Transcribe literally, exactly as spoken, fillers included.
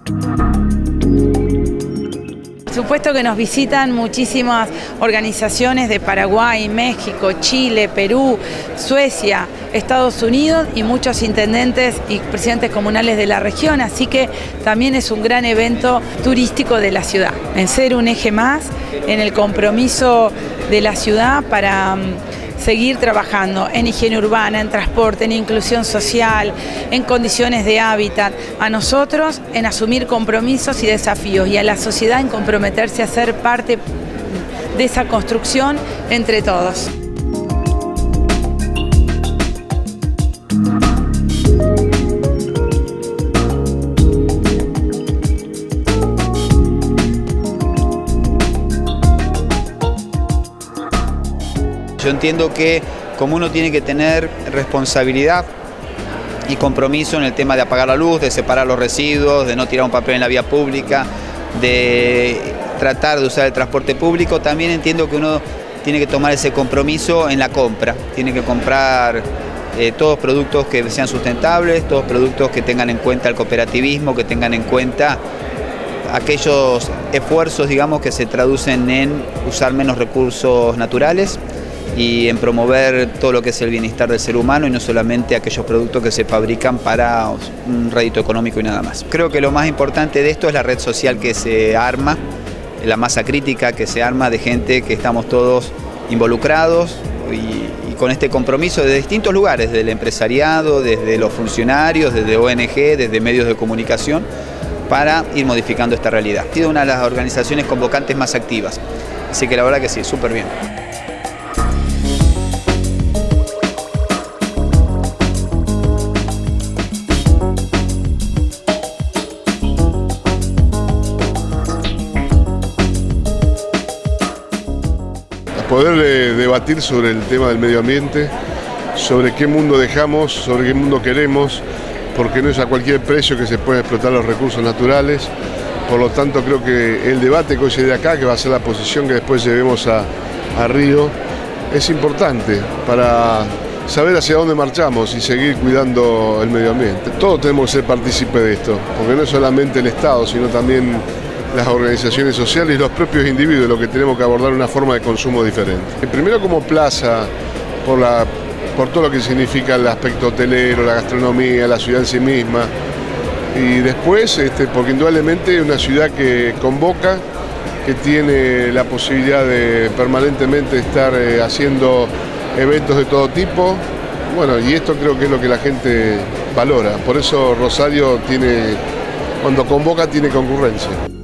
Por supuesto que nos visitan muchísimas organizaciones de Paraguay, México, Chile, Perú, Suecia, Estados Unidos y muchos intendentes y presidentes comunales de la región, así que también es un gran evento turístico de la ciudad, en ser un eje más en el compromiso de la ciudad para seguir trabajando en higiene urbana, en transporte, en inclusión social, en condiciones de hábitat, a nosotros en asumir compromisos y desafíos y a la sociedad en comprometerse a ser parte de esa construcción entre todos. Yo entiendo que como uno tiene que tener responsabilidad y compromiso en el tema de apagar la luz, de separar los residuos, de no tirar un papel en la vía pública, de tratar de usar el transporte público, también entiendo que uno tiene que tomar ese compromiso en la compra. Tiene que comprar eh, todos productos que sean sustentables, todos productos que tengan en cuenta el cooperativismo, que tengan en cuenta aquellos esfuerzos, digamos, que se traducen en usar menos recursos naturales y en promover todo lo que es el bienestar del ser humano y no solamente aquellos productos que se fabrican para un rédito económico y nada más. Creo que lo más importante de esto es la red social que se arma, la masa crítica que se arma de gente que estamos todos involucrados y, y con este compromiso de distintos lugares, del empresariado, desde los funcionarios, desde O N G, desde medios de comunicación, para ir modificando esta realidad. Ha sido una de las organizaciones convocantes más activas, así que la verdad que sí, súper bien. Poder eh, debatir sobre el tema del medio ambiente, sobre qué mundo dejamos, sobre qué mundo queremos, porque no es a cualquier precio que se pueden explotar los recursos naturales. Por lo tanto, creo que el debate que hoy se dé acá, que va a ser la posición que después llevemos a, a Río, es importante para saber hacia dónde marchamos y seguir cuidando el medio ambiente. Todos tenemos que ser partícipes de esto, porque no es solamente el Estado, sino también las organizaciones sociales y los propios individuos, los que tenemos que abordar una forma de consumo diferente. Primero como plaza, por, la, por todo lo que significa el aspecto hotelero, la gastronomía, la ciudad en sí misma, y después este, porque indudablemente es una ciudad que convoca, que tiene la posibilidad de permanentemente estar eh, haciendo eventos de todo tipo, bueno, y esto creo que es lo que la gente valora, por eso Rosario tiene, cuando convoca tiene concurrencia.